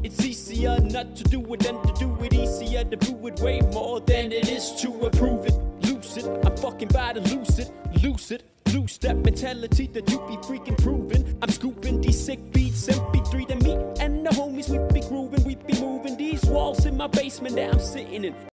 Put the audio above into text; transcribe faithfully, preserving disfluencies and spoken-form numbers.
It's easier not to do it than to do it, easier to do it way more than it is to approve it. Lucid, I'm fucking by to lose it, lucid. Loose that mentality that you be freaking proving. I'm scooping these sick beats, M P three to me and the homies, we be grooving, we be moving these walls in my basement that I'm sitting in.